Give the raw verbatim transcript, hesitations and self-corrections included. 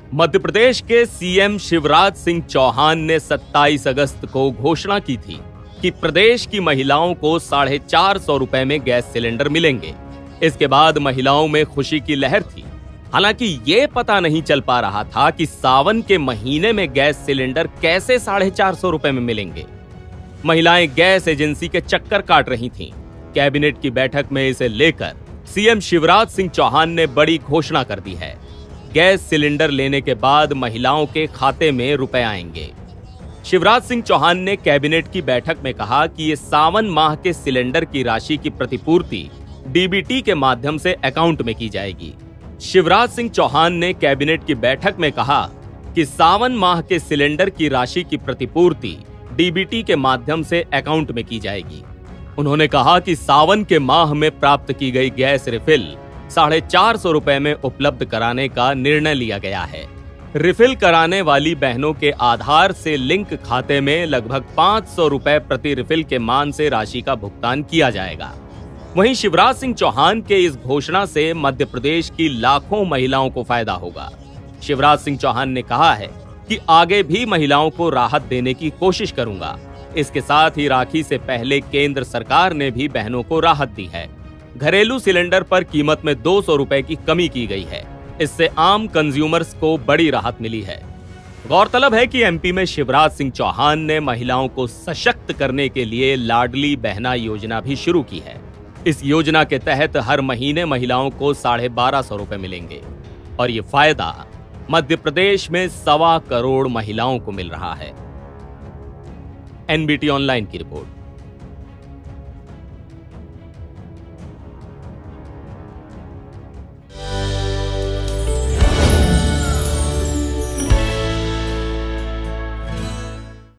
मध्य प्रदेश के सीएम शिवराज सिंह चौहान ने सत्ताईस अगस्त को घोषणा की थी कि प्रदेश की महिलाओं को साढ़े चार सौ रुपए में गैस सिलेंडर मिलेंगे। इसके बाद महिलाओं में खुशी की लहर थी। हालांकि ये पता नहीं चल पा रहा था कि सावन के महीने में गैस सिलेंडर कैसे साढ़े चार सौ रुपए में मिलेंगे। महिलाएं गैस एजेंसी के चक्कर काट रही थीं। कैबिनेट की बैठक में इसे लेकर सीएम शिवराज सिंह चौहान ने बड़ी घोषणा कर दी है। गैस सिलेंडर लेने के बाद महिलाओं के खाते में रुपए आएंगे। शिवराज सिंह चौहान ने कैबिनेट की बैठक में कहा कि ये सावन माह के सिलेंडर की राशि की प्रतिपूर्ति डीबीटी के माध्यम से अकाउंट में की जाएगी। शिवराज सिंह चौहान ने कैबिनेट की बैठक में कहा कि सावन माह के सिलेंडर की राशि की प्रतिपूर्ति डीबीटी के माध्यम से अकाउंट में की जाएगी। उन्होंने कहा कि सावन के माह में प्राप्त की गई गैस रिफिल साढ़े चार सौ रुपए में उपलब्ध कराने का निर्णय लिया गया है। रिफिल कराने वाली बहनों के आधार से लिंक खाते में लगभग पाँच सौ रुपए प्रति रिफिल के मान से राशि का भुगतान किया जाएगा। वहीं शिवराज सिंह चौहान के इस घोषणा से मध्य प्रदेश की लाखों महिलाओं को फायदा होगा। शिवराज सिंह चौहान ने कहा है कि आगे भी महिलाओं को राहत देने की कोशिश करूंगा। इसके साथ ही राखी से पहले केंद्र सरकार ने भी बहनों को राहत दी है। घरेलू सिलेंडर पर कीमत में दो सौ रुपए की कमी की गई है। इससे आम कंज्यूमर्स को बड़ी राहत मिली है। गौरतलब है कि एमपी में शिवराज सिंह चौहान ने महिलाओं को सशक्त करने के लिए लाडली बहना योजना भी शुरू की है। इस योजना के तहत हर महीने महिलाओं को साढ़े बारह सौ रुपए मिलेंगे और ये फायदा मध्य प्रदेश में सवा करोड़ महिलाओं को मिल रहा है। एनबीटी ऑनलाइन की रिपोर्ट।